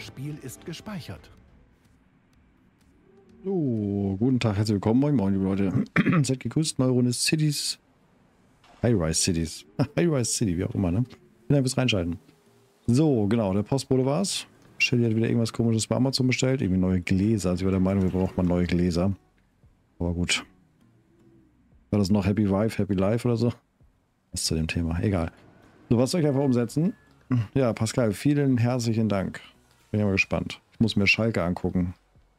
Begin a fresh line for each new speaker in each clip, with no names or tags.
Spiel ist gespeichert.
So, guten Tag, herzlich willkommen. Moin, moin, liebe Leute. Seid gegrüßt, neue Runde Cities. High-Rise Cities. High-Rise City, wie auch immer, ne? Vielen Dank fürs Reinschalten. So, genau, der Postbote war's. Shelly hat wieder irgendwas Komisches bei Amazon bestellt. Irgendwie neue Gläser. Also ich war der Meinung, wir brauchen mal neue Gläser. Aber gut. War das noch Happy Wife, Happy Life oder so? Was zu dem Thema. Egal. So, was soll ich einfach umsetzen? Ja, Pascal, vielen herzlichen Dank. Bin ja mal gespannt. Ich muss mir Schalke angucken.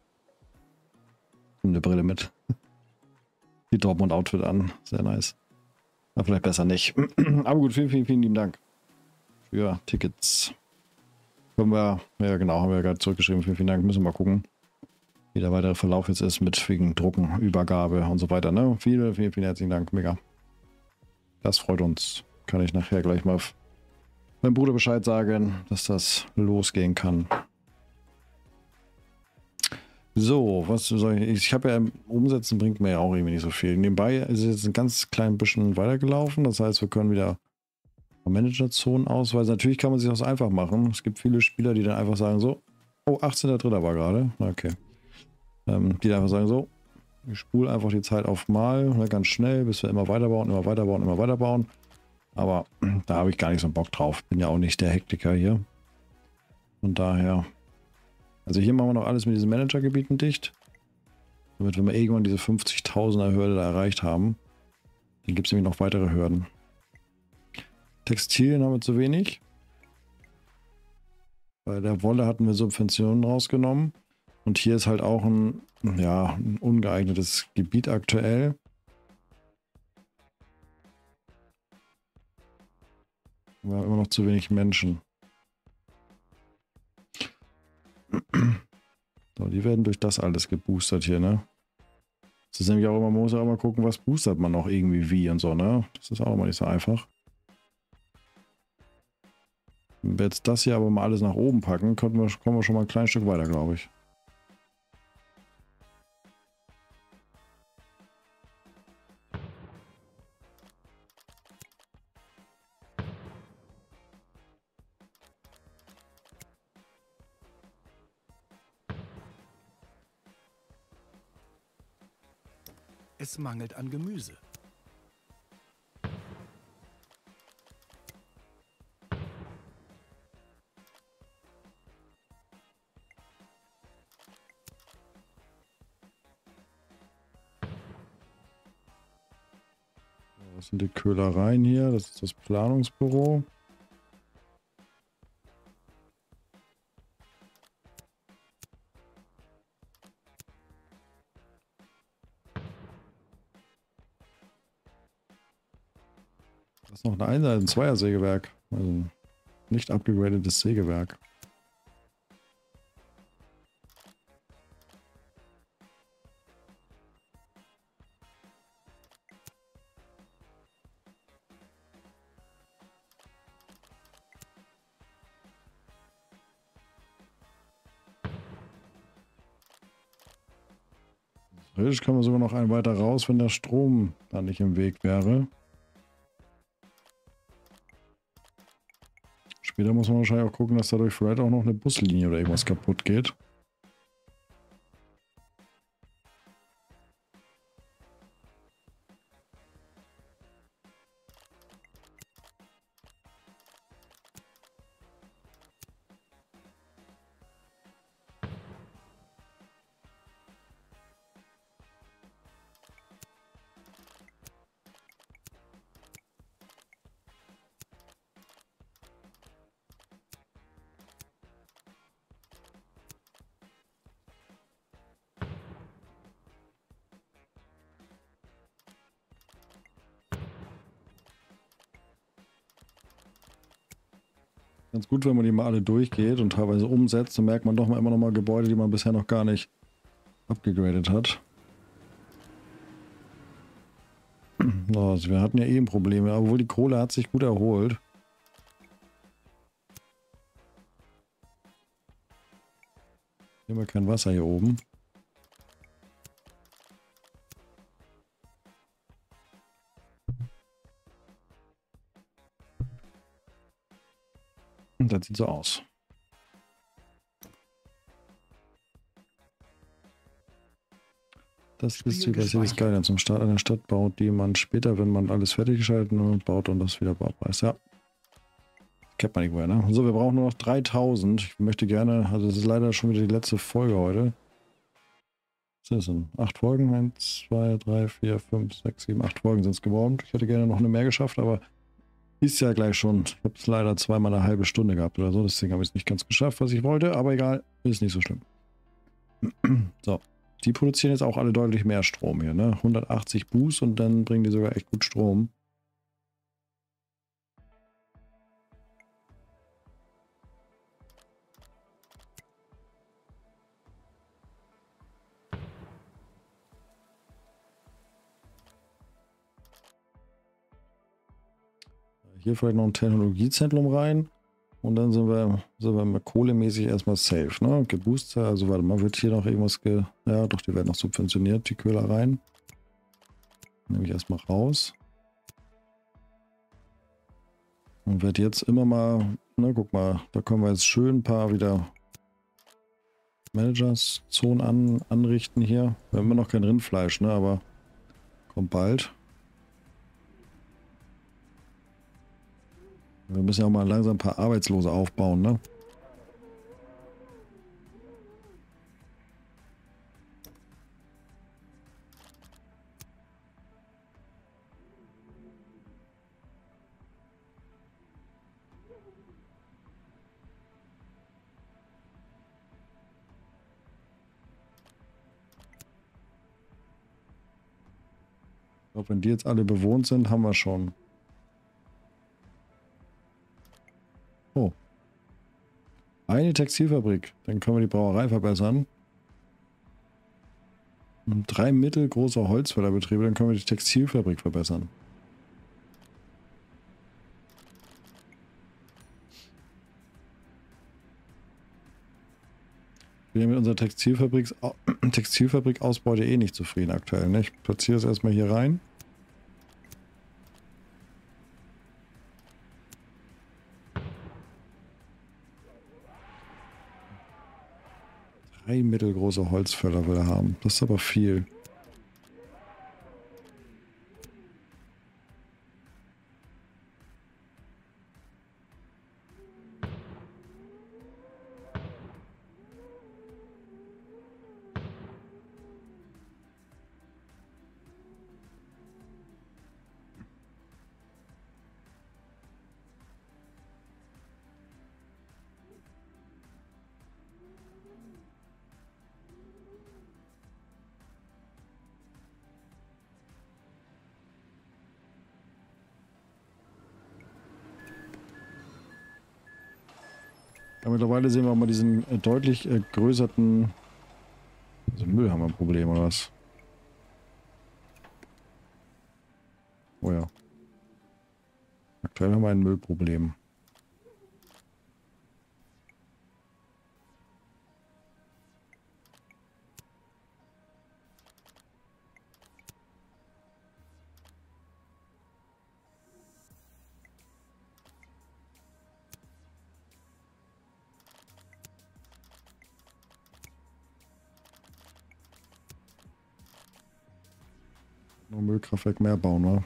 Eine Brille mit. Die Dortmund-Outfit an. Sehr nice. Aber vielleicht besser nicht. Aber gut, vielen, vielen, vielen lieben Dank für Tickets. Können wir, ja genau, haben wir ja gerade zurückgeschrieben. Vielen, vielen Dank. Müssen wir mal gucken, wie der weitere Verlauf jetzt ist mit wegen Drucken, Übergabe und so weiter. Ne? Vielen, vielen, vielen herzlichen Dank. Mega. Das freut uns. Kann ich nachher gleich mal meinem Bruder Bescheid sagen, dass das losgehen kann. So, was soll ich? Ich habe ja umsetzen, bringt mir ja auch irgendwie nicht so viel. Nebenbei ist es jetzt ein ganz klein bisschen weitergelaufen. Das heißt, wir können wieder Managerzonen ausweisen. Natürlich kann man sich das einfach machen. Es gibt viele Spieler, die dann einfach sagen so, oh, 18.3. war gerade. Okay. Die dann einfach sagen so, ich spule einfach die Zeit auf mal, ganz schnell, bis wir immer weiterbauen, immer weiterbauen, immer weiterbauen. Aber da habe ich gar nicht so einen Bock drauf. Bin ja auch nicht der Hektiker hier. Von daher... Also hier machen wir noch alles mit diesen Managergebieten dicht. Damit, wenn wir irgendwann diese 50.000er Hürde da erreicht haben, dann gibt es nämlich noch weitere Hürden. Textilien haben wir zu wenig. Bei der Wolle hatten wir Subventionen rausgenommen. Und hier ist halt auch ein, ja, ein ungeeignetes Gebiet aktuell. Wir haben immer noch zu wenig Menschen. So, die werden durch das alles geboostert hier, ne? Das ist nämlich auch immer, man muss ja auch mal gucken, was boostert man noch irgendwie wie und so, ne? Das ist auch immer nicht so einfach. Wenn wir jetzt das hier aber mal alles nach oben packen, kommen wir schon mal ein kleines Stück weiter, glaube ich.
Es mangelt an Gemüse.
Das sind die Köhlereien hier, das ist das Planungsbüro. Das ist noch ein Zweiersägewerk. Also ein nicht abgegradetes Sägewerk. Theoretisch kann man sogar noch einen weiter raus, wenn der Strom da nicht im Weg wäre. Später muss man wahrscheinlich auch gucken, dass dadurch vielleicht auch noch eine Buslinie oder irgendwas kaputt geht. Ganz gut, wenn man die mal alle durchgeht und teilweise umsetzt, dann merkt man doch mal immer noch mal Gebäude, die man bisher noch gar nicht abgegradet hat. Also wir hatten ja eben Probleme, obwohl die Kohle hat sich gut erholt. Hier haben wir kein Wasser hier oben. Und das sieht so aus. Das ist wie bei Cities Skyline. Zum Start einer Stadt baut die man später, wenn man alles fertiggeschaltet und baut und das wieder Baupreis. Ja. Kennt man irgendwoher, ne? So, wir brauchen nur noch 3000. Ich möchte gerne, also das ist leider schon wieder die letzte Folge heute. Was ist das denn? 8 Folgen? 1, 2, 3, 4, 5, 6, 7, 8 Folgen sind es geworden. Ich hätte gerne noch eine mehr geschafft, aber ist ja gleich schon. Ich habe es leider zweimal eine halbe Stunde gehabt oder so. Deswegen habe ich es nicht ganz geschafft, was ich wollte. Aber egal, ist nicht so schlimm. So. Die produzieren jetzt auch alle deutlich mehr Strom hier, ne? 180 Boost und dann bringen die sogar echt gut Strom. Hier vielleicht noch ein Technologiezentrum rein. Und dann sind wir kohlemäßig erstmal safe, ne? Geboostet, also warte mal, wird hier noch irgendwas ja doch, die werden noch subventioniert, die Köhlereien. Nehme ich erstmal raus. Und werde jetzt immer mal, ne, guck mal, da können wir jetzt schön ein paar wieder Managers-Zonen anrichten hier. Wir haben immer noch kein Rindfleisch, ne, aber kommt bald. Wir müssen ja auch mal langsam ein paar Arbeitslose aufbauen, ne? Ich glaube, wenn die jetzt alle bewohnt sind, haben wir schon. Oh. Eine Textilfabrik. Dann können wir die Brauerei verbessern. Und 3 mittelgroße Holzfällerbetriebe, dann können wir die Textilfabrik verbessern. Ich bin ja mit unserer Textilfabrikausbeute eh nicht zufrieden aktuell. Ne? Ich platziere es erstmal hier rein. Drei mittelgroße Holzfäller will er haben. Das ist aber viel. Ja, mittlerweile sehen wir mal diesen deutlich größeren... Also Müll haben wir ein Problem, oder was? Oh ja. Aktuell haben wir ein Müllproblem. Nur Müllkraftwerk mehr bauen, oder?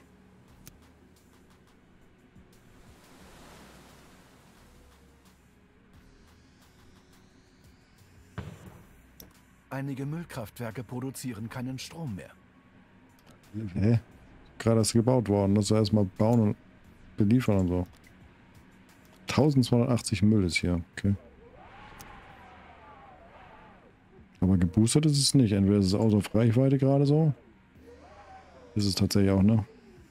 Einige Müllkraftwerke produzieren keinen Strom mehr.
Hä? Gerade ist gebaut worden. Das soll erstmal bauen und beliefern und so. 1280 Müll ist hier. Okay. Aber geboostert ist es nicht. Entweder ist es außer Reichweite gerade so. Ist es tatsächlich auch, ne?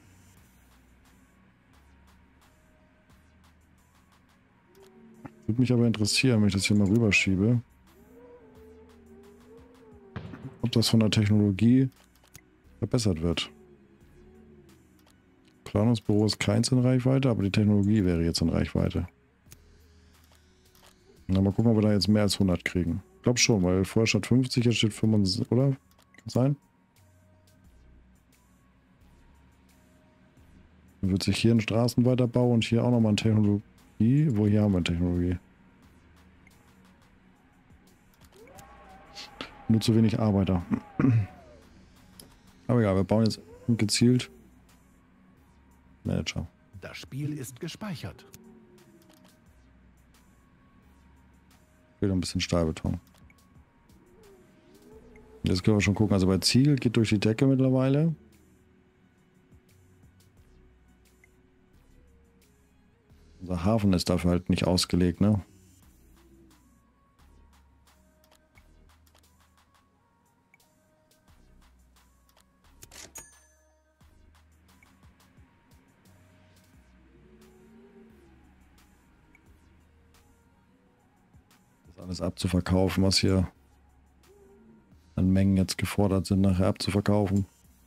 Würde mich aber interessieren, wenn ich das hier mal rüberschiebe. Ob das von der Technologie verbessert wird. Planungsbüro ist keins in Reichweite, aber die Technologie wäre jetzt in Reichweite. Na, mal gucken, ob wir da jetzt mehr als 100 kriegen. Ich glaube schon, weil vorher statt 50, jetzt steht 75, oder? Kann sein? Dann wird sich hier ein Straßenweiterbau und hier auch nochmal eine Technologie. Wo hier haben wir eine Technologie? Nur zu wenig Arbeiter. Aber egal, wir bauen jetzt gezielt Manager.
Das Spiel ist gespeichert.
Fehlt ein bisschen Stahlbeton. Jetzt können wir schon gucken. Also bei Ziegel geht durch die Decke mittlerweile. Unser Hafen ist dafür halt nicht ausgelegt, ne? Das alles abzuverkaufen, was hier an Mengen jetzt gefordert sind, nachher abzuverkaufen.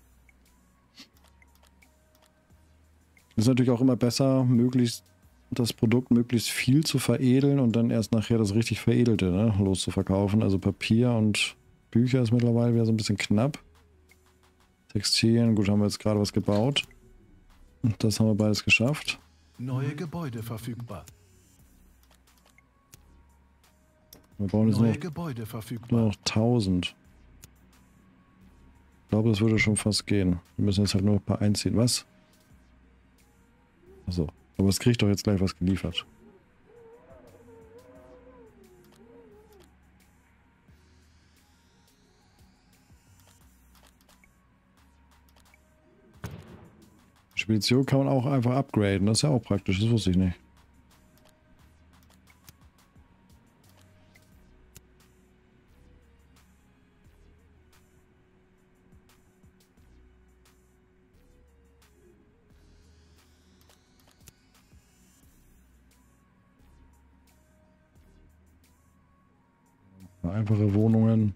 Ist natürlich auch immer besser, möglichst das Produkt möglichst viel zu veredeln und dann erst nachher das richtig Veredelte, ne, loszuverkaufen. Also Papier und Bücher ist mittlerweile wieder so ein bisschen knapp. Textilien, gut, haben wir jetzt gerade was gebaut. Und das haben wir beides geschafft.
Neue Gebäude verfügbar.
Wir bauen jetzt
Neue Gebäude verfügbar.
nur noch 1000. Ich glaube, das würde schon fast gehen. Wir müssen jetzt halt nur ein paar einziehen. Was? Achso. Aber es kriegt doch jetzt gleich was geliefert. Spedition kann man auch einfach upgraden. Das ist ja auch praktisch. Das wusste ich nicht. Einfache Wohnungen.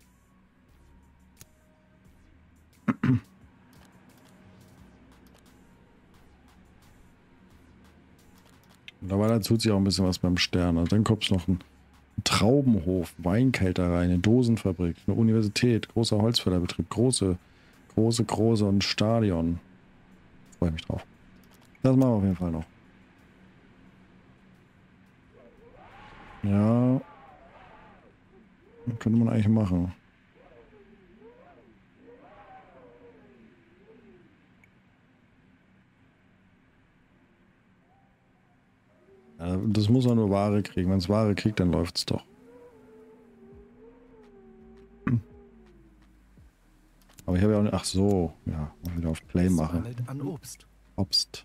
Mittlerweile tut sich auch ein bisschen was beim Stern. Also dann kommt es noch ein Traubenhof, Weinkälterei, eine Dosenfabrik, eine Universität, großer Holzfällerbetrieb, große und ein Stadion. Freue mich drauf. Das machen wir auf jeden Fall noch. Ja. Könnte man eigentlich machen. Ja, das muss er nur Ware kriegen. Wenn es Ware kriegt, dann läuft es doch. Aber ich habe ja auch nicht... Ach so. Ja, mal wieder auf Play machen.
An Obst.
Obst.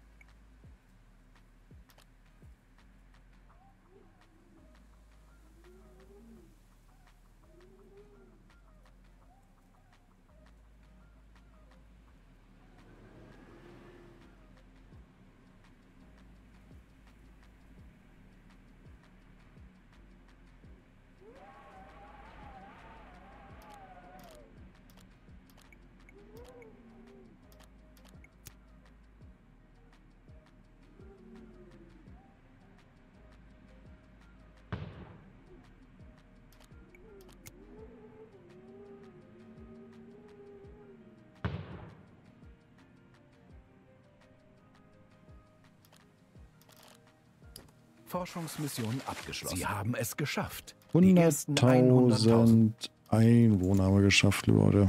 Forschungsmission abgeschlossen. Sie haben es geschafft. 100.000
Einwohner haben wir geschafft, Leute.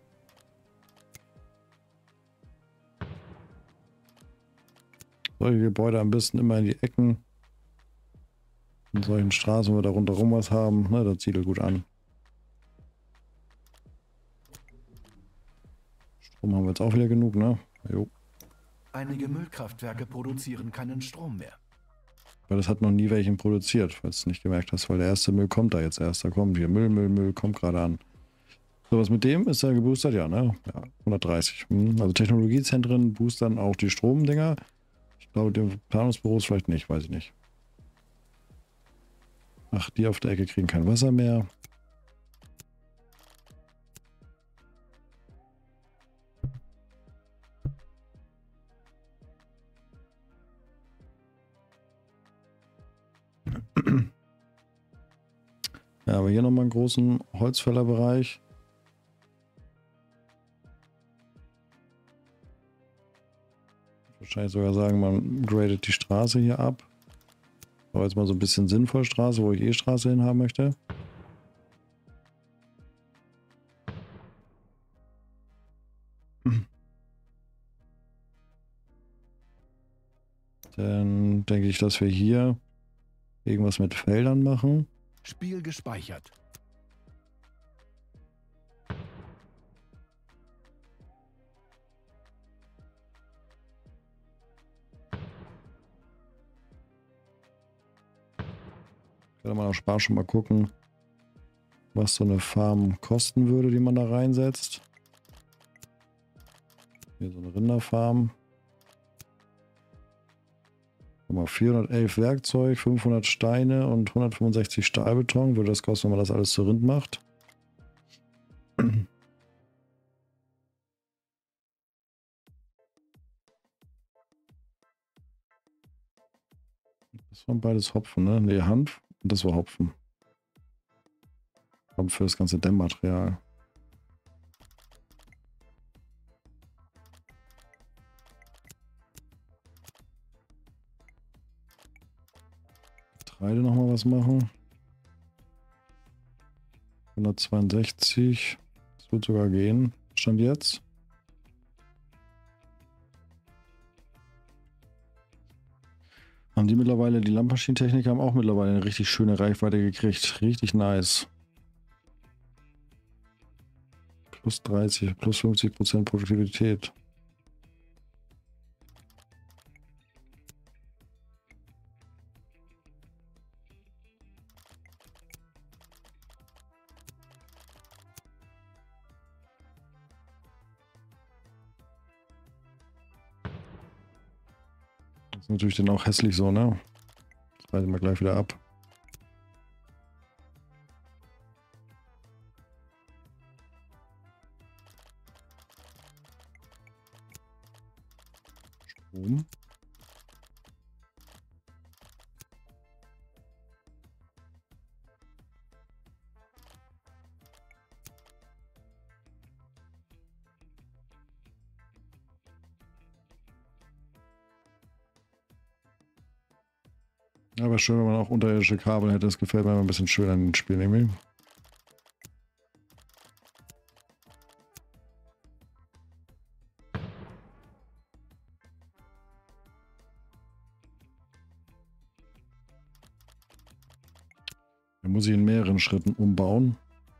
Solche Gebäude am besten immer in die Ecken. In solchen Straßen, wo wir da rundherum was haben. Na, das zieht er gut an. Strom haben wir jetzt auch wieder genug, ne? Jo.
Einige Müllkraftwerke produzieren keinen Strom mehr.
Weil das hat noch nie welchen produziert, falls du nicht gemerkt hast, weil der erste Müll kommt da jetzt erst. Da kommt hier Müll kommt gerade an. So, was mit dem ist er geboostert? Ja, ne? Ja, 130. Also Technologiezentren boostern auch die Stromdinger. Ich glaube, die Planungsbüros vielleicht nicht, weiß ich nicht. Ach, die auf der Ecke kriegen kein Wasser mehr. Ja, aber hier nochmal einen großen Holzfällerbereich. Wahrscheinlich sogar sagen, man gradet die Straße hier ab. Aber jetzt mal so ein bisschen sinnvoll Straße, wo ich eh Straße hin haben möchte. Dann denke ich, dass wir hier irgendwas mit Feldern machen.
Spiel gespeichert.
Kann man auch Spaß schon mal gucken, was so eine Farm kosten würde, die man da reinsetzt. Hier so eine Rinderfarm. 411 Werkzeug, 500 Steine und 165 Stahlbeton. Würde das kosten, wenn man das alles zu Rind macht. Das waren beides Hopfen, ne? Ne, Hanf. Und das war Hopfen. Hopfen für das ganze Dämmmaterial. Getreide nochmal was machen. 162. Das wird sogar gehen. Stand jetzt. Haben die mittlerweile, die Landmaschinentechniker haben auch mittlerweile eine richtig schöne Reichweite gekriegt. Richtig nice. Plus 30, plus 50% Produktivität. Das ist natürlich dann auch hässlich so, ne? Das reißen wir gleich wieder ab. Strom. Aber schön, wenn man auch unterirdische Kabel hätte. Das gefällt mir immer ein bisschen schöner in den Spielen irgendwie. Da muss ich in mehreren Schritten umbauen.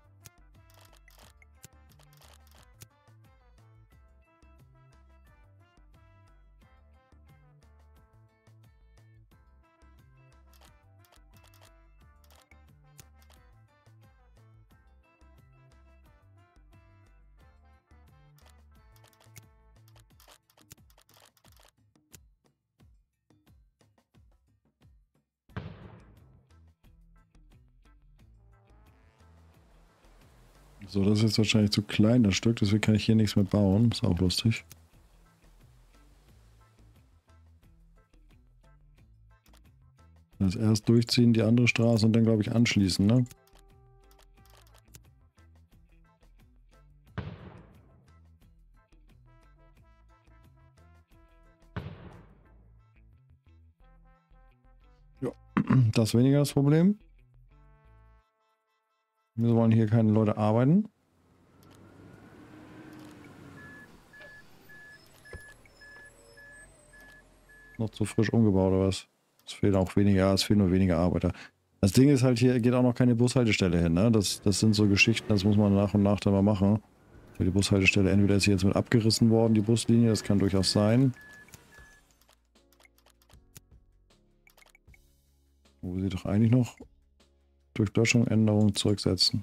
So, das ist jetzt wahrscheinlich zu klein, das Stück, deswegen kann ich hier nichts mehr bauen. Ist auch lustig. Das erst durchziehen, die andere Straße und dann, glaube ich, anschließen, ne? Ja, das ist weniger das Problem. Wir wollen hier keine Leute arbeiten. Noch zu frisch umgebaut oder was? Es fehlen auch weniger, es fehlen nur weniger Arbeiter. Das Ding ist halt, hier geht auch noch keine Bushaltestelle hin, ne? Das sind so Geschichten, das muss man nach und nach dann mal machen. Die Bushaltestelle, entweder ist sie jetzt mit abgerissen worden, die Buslinie, das kann durchaus sein. Wo wir sie doch eigentlich noch durch Löschung, Änderung zurücksetzen.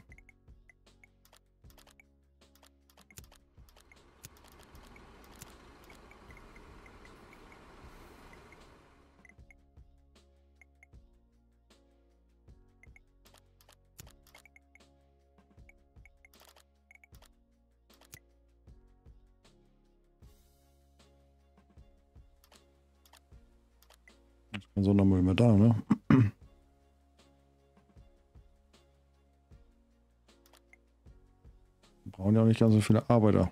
Ist kein Sondermüll mehr da, ne? Wir brauchen ja auch nicht ganz so viele Arbeiter.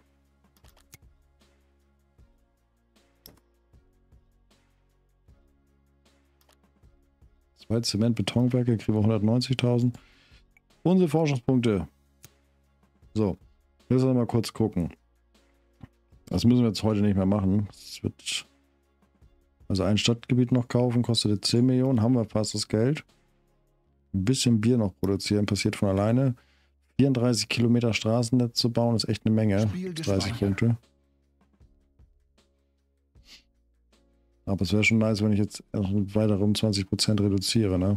Zwei Zement-Betonwerke kriegen wir 190.000. Unsere Forschungspunkte. So, jetzt mal kurz gucken. Das müssen wir jetzt heute nicht mehr machen. Es wird also ein Stadtgebiet noch kaufen, kostet jetzt 10 Millionen, haben wir fast das Geld. Ein bisschen Bier noch produzieren, passiert von alleine. 34 Kilometer Straßennetz zu bauen, ist echt eine Menge. 30 Punkte. Aber es wäre schon nice, wenn ich jetzt weiter um 20% reduziere, ne?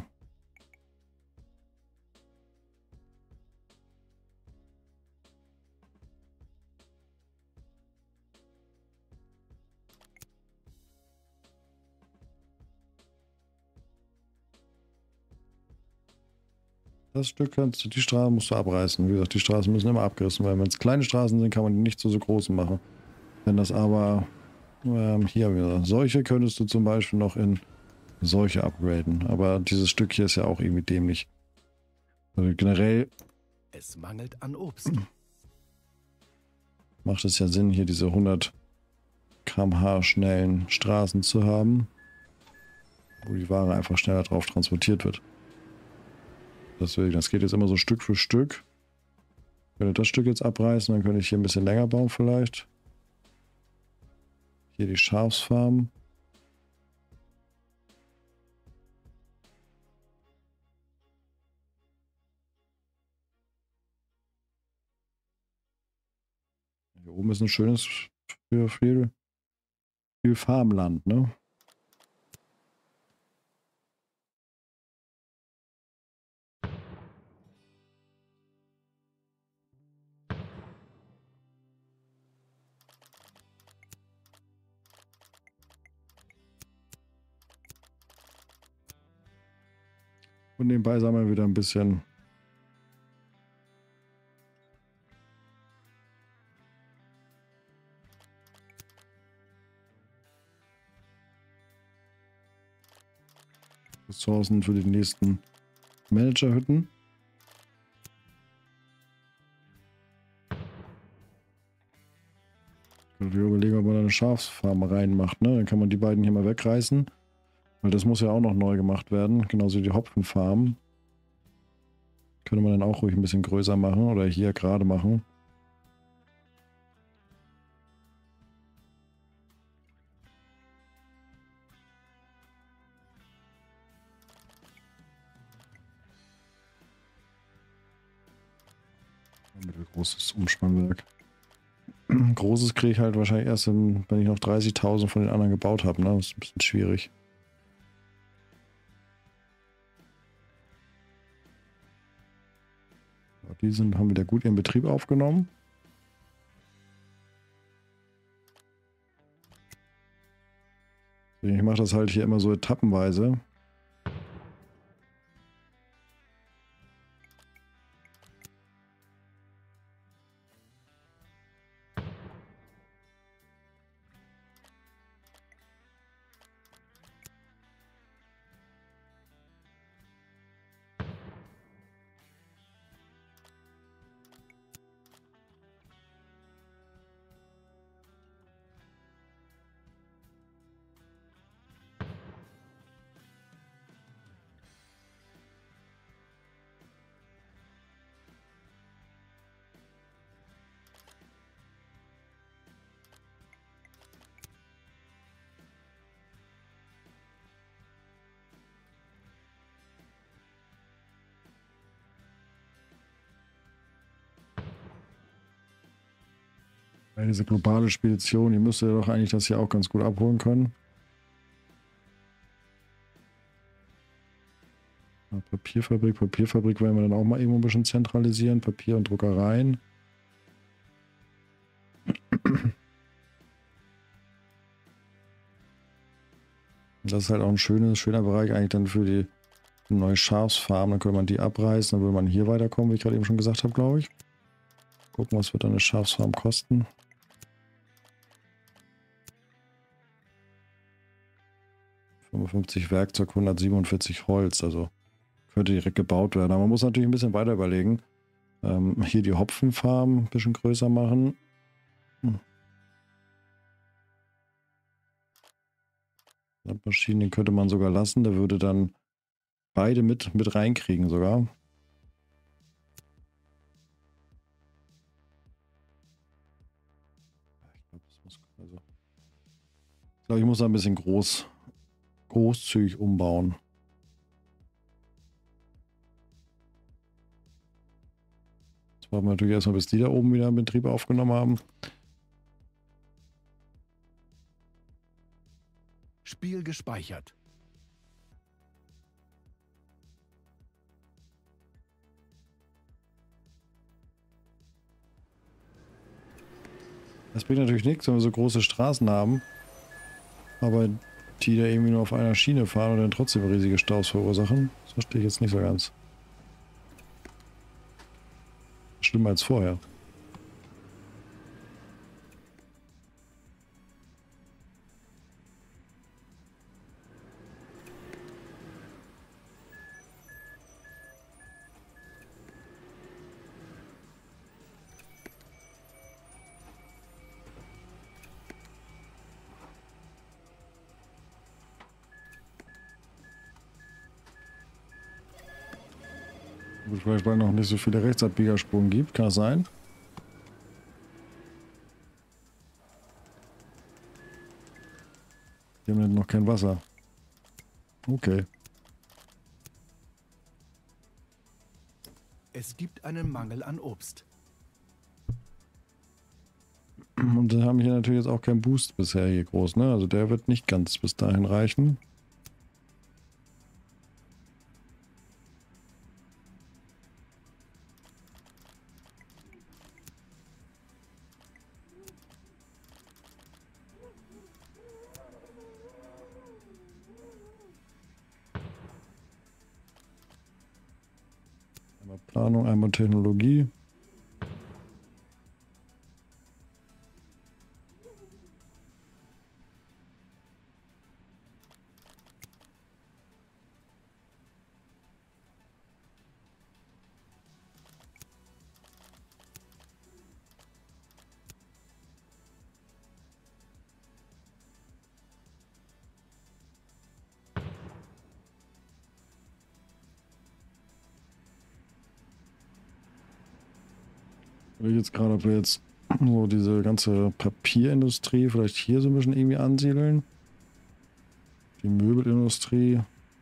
Das Stück kannst du, die Straße musst du abreißen. Wie gesagt, die Straßen müssen immer abgerissen werden. Wenn es kleine Straßen sind, kann man die nicht zu so großen machen. Wenn das aber hier wieder solche könntest du zum Beispiel noch in solche upgraden. Aber dieses Stück hier ist ja auch irgendwie dämlich. Also generell
Es mangelt an Obst.
macht es ja Sinn, hier diese 100 km/h schnellen Straßen zu haben, wo die Ware einfach schneller drauf transportiert wird. Deswegen, das geht jetzt immer so Stück für Stück. Ich könnte das Stück jetzt abreißen, dann könnte ich hier ein bisschen länger bauen vielleicht. Hier die Schafsfarm. Hier oben ist ein schönes für viel Farmland, ne? Und nebenbei sammeln wir wieder ein bisschen Ressourcen für die nächsten Managerhütten. Ich könnte überlegen, ob man da eine Schafsfarm reinmacht, ne? Dann kann man die beiden hier mal wegreißen. Weil das muss ja auch noch neu gemacht werden. Genauso wie die Hopfenfarm. Könnte man dann auch ruhig ein bisschen größer machen oder hier gerade machen. Mittelgroßes Umspannwerk. Großes kriege ich halt wahrscheinlich erst, wenn ich noch 30.000 von den anderen gebaut habe. Ne? Das ist ein bisschen schwierig. Die haben wieder gut ihren Betrieb aufgenommen. Ich mache das halt hier immer so etappenweise. Ja, diese globale Spedition, die müsste ja doch eigentlich das hier auch ganz gut abholen können. Ja, Papierfabrik werden wir dann auch mal irgendwo ein bisschen zentralisieren. Papier- und Druckereien. Das ist halt auch ein schöner Bereich eigentlich dann für die neue Schafsfarm. Dann könnte man die abreißen, dann würde man hier weiterkommen, wie ich gerade eben schon gesagt habe, glaube ich. Gucken, was wird dann eine Schafsfarm kosten. $55 Werkzeug, 147 Holz, also könnte direkt gebaut werden. Aber man muss natürlich ein bisschen weiter überlegen. Hier die Hopfenfarm ein bisschen größer machen. Landmaschinen, den könnte man sogar lassen. Der würde dann beide mit reinkriegen sogar. Ich glaube, das muss Ich glaube, ich muss da ein bisschen großzügig umbauen. Jetzt warten wir natürlich erstmal, bis die da oben wieder einen Betrieb aufgenommen haben.
Spiel gespeichert.
Das bringt natürlich nichts, wenn wir so große Straßen haben, aber die da irgendwie nur auf einer Schiene fahren und dann trotzdem riesige Staus verursachen. Das verstehe ich jetzt nicht so ganz. Schlimmer als vorher. Vielleicht weil noch nicht so viele Rechtsabbiegerspuren gibt, kann das sein? Die haben noch kein Wasser. Okay.
Es gibt einen Mangel an Obst.
Und da haben wir hier natürlich jetzt auch keinen Boost bisher hier groß, ne? Also der wird nicht ganz bis dahin reichen. Einmal Planung, einmal Technologie. Ich jetzt gerade, ob wir jetzt so diese ganze Papierindustrie vielleicht hier so ein bisschen irgendwie ansiedeln. Die Möbelindustrie.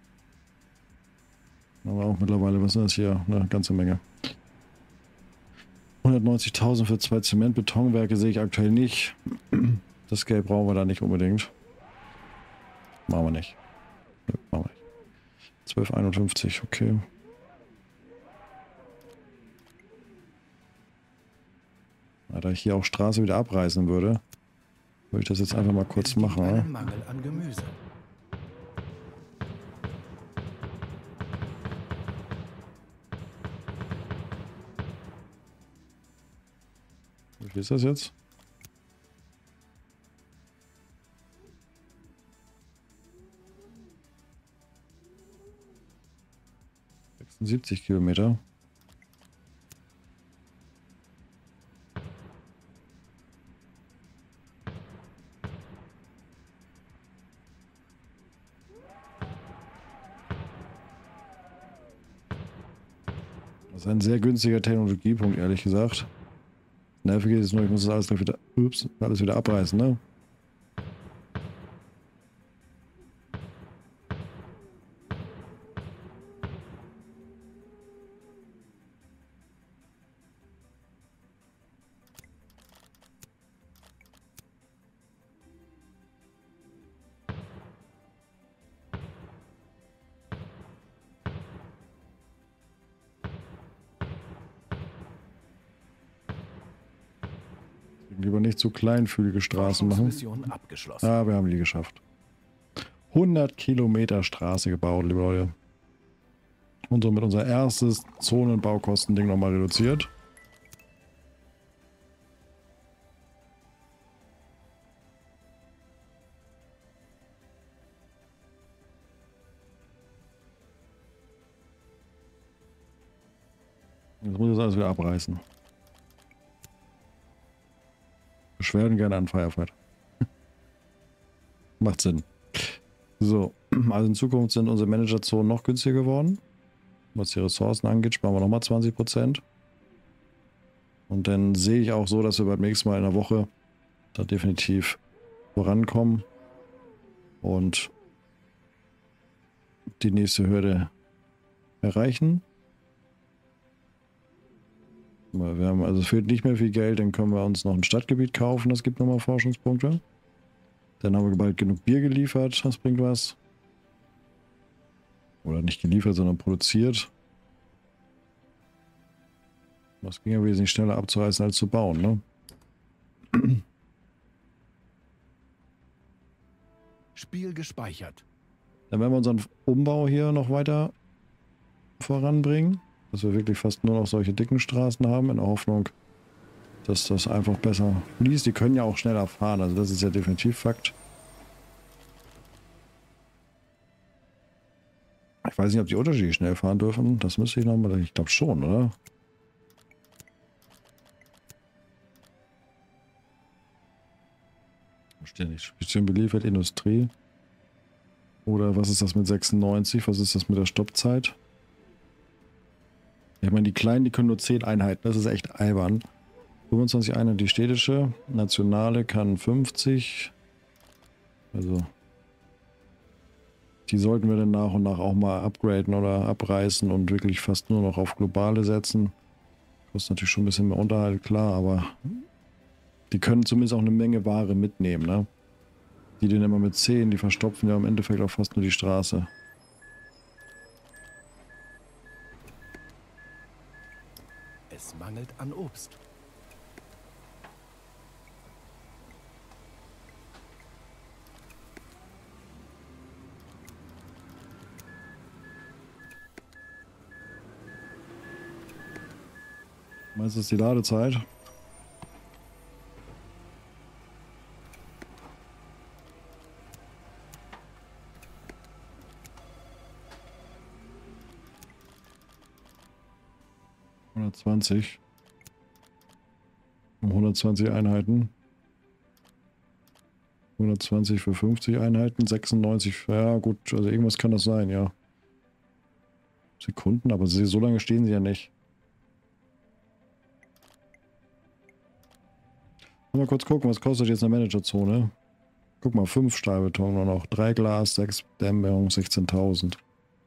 Aber auch mittlerweile, was ist das hier? Eine ganze Menge. 190.000 für 2 Zement-Betonwerke sehe ich aktuell nicht. Das Geld brauchen wir da nicht unbedingt. Machen wir nicht. Nö, machen wir nicht. 12,51, okay. Da ich hier auch Straße wieder abreißen würde ich das jetzt einfach mal kurz machen.
Einen Mangel an Gemüse.
Wie viel ist das jetzt? Kilometer. Das ist ein sehr günstiger Technologiepunkt, ehrlich gesagt. Nervig ist nur, ich muss das alles wieder abreißen, ne? Lieber nicht so kleinfühlige Straßen machen.
Mission abgeschlossen.
Ah, wir haben die geschafft. 100 Kilometer Straße gebaut, liebe Leute. Und somit unser erstes Zonenbaukostending nochmal reduziert. Jetzt muss ich das alles wieder abreißen. Beschwerden gerne an Firefight. Macht Sinn. So, also in Zukunft sind unsere Managerzonen noch günstiger geworden. Was die Ressourcen angeht, sparen wir nochmal 20%. Und dann sehe ich auch so, dass wir beim nächsten Mal in der Woche da definitiv vorankommen. und die nächste Hürde erreichen. Wir haben, also es fehlt nicht mehr viel Geld, dann können wir uns noch ein Stadtgebiet kaufen, das gibt nochmal Forschungspunkte. Dann haben wir bald genug Bier geliefert, das bringt was. Oder nicht geliefert, sondern produziert. Das ging ja wesentlich schneller abzureißen als zu bauen, ne?
Spiel gespeichert.
Dann werden wir unseren Umbau hier noch weiter voranbringen. Dass wir wirklich fast nur noch solche dicken Straßen haben, in der Hoffnung, dass das einfach besser fließt. Die können ja auch schneller fahren, also das ist ja definitiv Fakt. Ich weiß nicht, ob die unterschiedlich schnell fahren dürfen. Das müsste ich nochmal, ich glaube schon, oder? Steht nicht. Bisschen beliefert Industrie. Oder was ist das mit 96? Was ist das mit der Stoppzeit? Ich meine, die Kleinen, die können nur 10 Einheiten. Das ist echt albern. 25 Einheiten die städtische. Nationale kann 50. Also die sollten wir dann nach und nach auch mal upgraden oder abreißen und wirklich fast nur noch auf globale setzen. Kostet natürlich schon ein bisschen mehr Unterhalt, klar, aber die können zumindest auch eine Menge Ware mitnehmen, ne? Die den immer mit 10, die verstopfen ja im Endeffekt auch fast nur die Straße.
Es mangelt an Obst.
Meinst du, ist die Ladezeit? ...120. Um 120 Einheiten. 120 für 50 Einheiten, 96, ja gut, also irgendwas kann das sein, ja. Sekunden, aber so lange stehen sie ja nicht. Mal kurz gucken, was kostet jetzt eine Managerzone? Guck mal, 5 Stahlbeton nur noch, 3 Glas, 6 Dämmung, 16.000.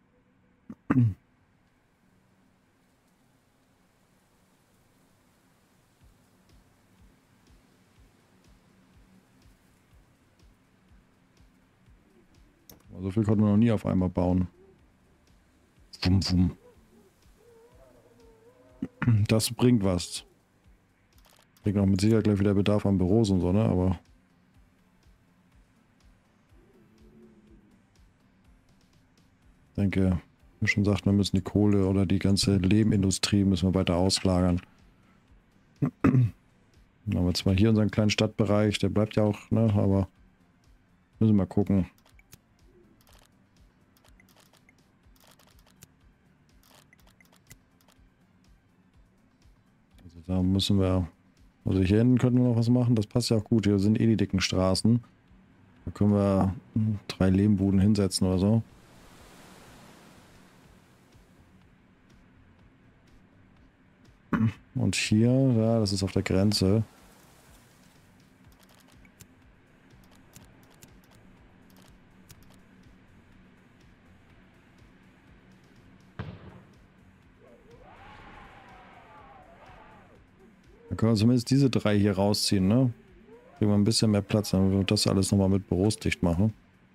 So viel konnten wir noch nie auf einmal bauen. Wum, wum. Das bringt was. Bringt auch mit Sicherheit gleich wieder Bedarf an Büros und so, ne? Aber ich denke, wie schon sagt, wir müssen die Kohle oder die ganze Lehmindustrie müssen wir weiter auslagern. Dann haben wir zwar hier unseren kleinen Stadtbereich, der bleibt ja auch, ne? Aber müssen wir mal gucken. Also da müssen wir, also hier hinten könnten wir noch was machen, das passt ja auch gut, hier sind eh die dicken Straßen. Da können wir 3 Lehmbuden hinsetzen oder so. Und hier, ja, das ist auf der Grenze. Da können wir zumindest diese 3 hier rausziehen, ne? Kriegen wir ein bisschen mehr Platz, dann wird das alles nochmal mit Büros dicht machen.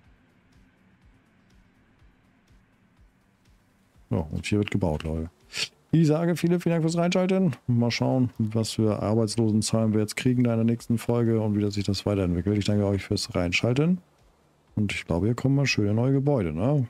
Ja, und hier wird gebaut, Leute. Ich sage vielen Dank fürs Reinschalten. Mal schauen, was für Arbeitslosenzahlen wir jetzt kriegen da in der nächsten Folge und wie sich das weiterentwickelt. Ich danke euch fürs Reinschalten. Und ich glaube, hier kommen mal schöne neue Gebäude, ne?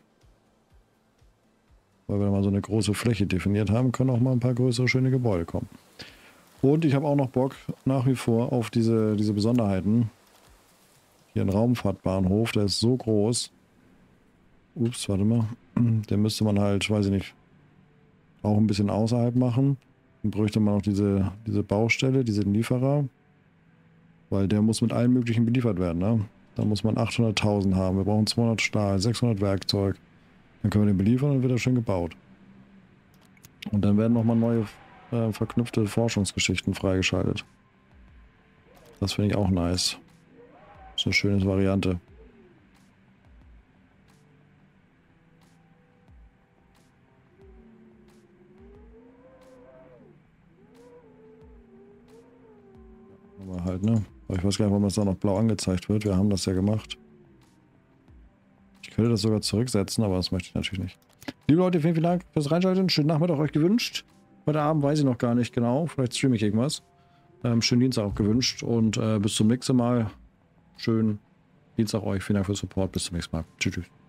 Weil wir mal so eine große Fläche definiert haben, können auch mal ein paar größere, schöne Gebäude kommen. Und ich habe auch noch Bock nach wie vor auf diese Besonderheiten. Hier ein Raumfahrtbahnhof, der ist so groß. Ups, warte mal. Den müsste man halt, weiß ich nicht, auch ein bisschen außerhalb machen. Dann bräuchte man auch diese Baustelle, diesen Lieferer. Weil der muss mit allem Möglichen beliefert werden, ne? Da muss man 800.000 haben. Wir brauchen 200 Stahl, 600 Werkzeug. Dann können wir den beliefern und dann wird er schön gebaut. Und dann werden nochmal neue verknüpfte Forschungsgeschichten freigeschaltet. Das finde ich auch nice. Das ist eine schöne Variante. Aber halt, ne? Aber ich weiß gar nicht, warum das da noch blau angezeigt wird. Wir haben das ja gemacht. Ich könnte das sogar zurücksetzen, aber das möchte ich natürlich nicht. Liebe Leute, vielen Dank fürs Reinschalten. Schönen Nachmittag euch gewünscht. Heute Abend weiß ich noch gar nicht genau. Vielleicht streame ich irgendwas. Schönen Dienstag auch gewünscht. Und bis zum nächsten Mal. Schönen Dienstag euch. Vielen Dank fürs Support. Bis zum nächsten Mal. Tschüss. Tschüss.